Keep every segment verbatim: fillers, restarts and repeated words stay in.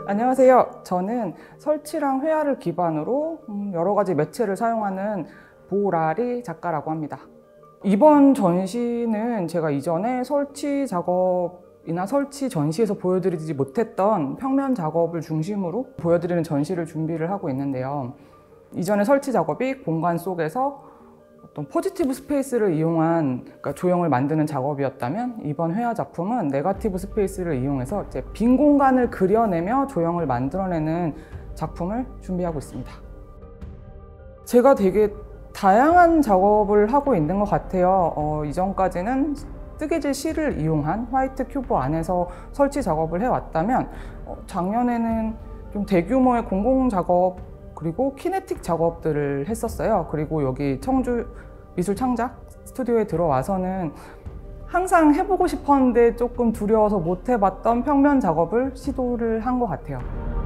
안녕하세요. 저는 설치랑 회화를 기반으로 여러 가지 매체를 사용하는 보라리 작가라고 합니다. 이번 전시는 제가 이전에 설치 작업이나 설치 전시에서 보여드리지 못했던 평면 작업을 중심으로 보여드리는 전시를 준비를 하고 있는데요. 이전에 설치 작업이 공간 속에서 어떤 포지티브 스페이스를 이용한 그러니까 조형을 만드는 작업이었다면 이번 회화 작품은 네거티브 스페이스를 이용해서 이제 빈 공간을 그려내며 조형을 만들어내는 작품을 준비하고 있습니다. 제가 되게 다양한 작업을 하고 있는 것 같아요. 어, 이전까지는 뜨개질 실을 이용한 화이트 큐브 안에서 설치 작업을 해왔다면 어, 작년에는 좀 대규모의 공공 작업 그리고 키네틱 작업들을 했었어요. 그리고 여기 청주 미술창작 스튜디오에 들어와서는 항상 해보고 싶었는데 조금 두려워서 못 해봤던 평면 작업을 시도를 한 것 같아요.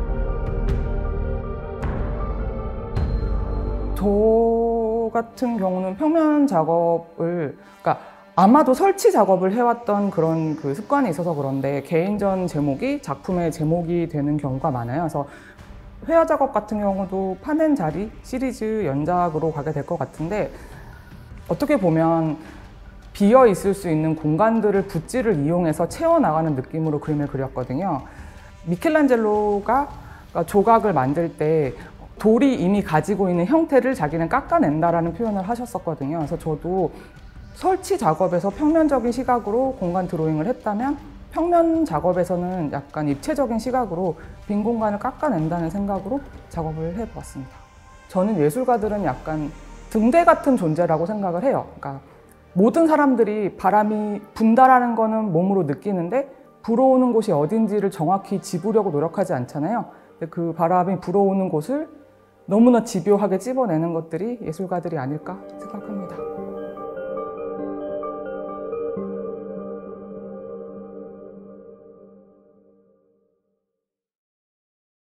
저 같은 경우는 평면 작업을 그러니까 아마도 설치 작업을 해왔던 그런 그 습관이 있어서 그런데 개인전 제목이 작품의 제목이 되는 경우가 많아요. 그래서 회화 작업 같은 경우도 파낸 자리 시리즈 연작으로 가게 될 것 같은데 어떻게 보면 비어 있을 수 있는 공간들을 붓질을 이용해서 채워나가는 느낌으로 그림을 그렸거든요. 미켈란젤로가 조각을 만들 때 돌이 이미 가지고 있는 형태를 자기는 깎아낸다라는 표현을 하셨었거든요. 그래서 저도 설치 작업에서 평면적인 시각으로 공간 드로잉을 했다면 평면 작업에서는 약간 입체적인 시각으로 빈 공간을 깎아낸다는 생각으로 작업을 해보았습니다. 저는 예술가들은 약간 등대 같은 존재라고 생각을 해요. 그러니까 모든 사람들이 바람이 분다라는 거는 몸으로 느끼는데 불어오는 곳이 어딘지를 정확히 집으려고 노력하지 않잖아요. 근데 그 바람이 불어오는 곳을 너무나 집요하게 찝어내는 것들이 예술가들이 아닐까 생각합니다.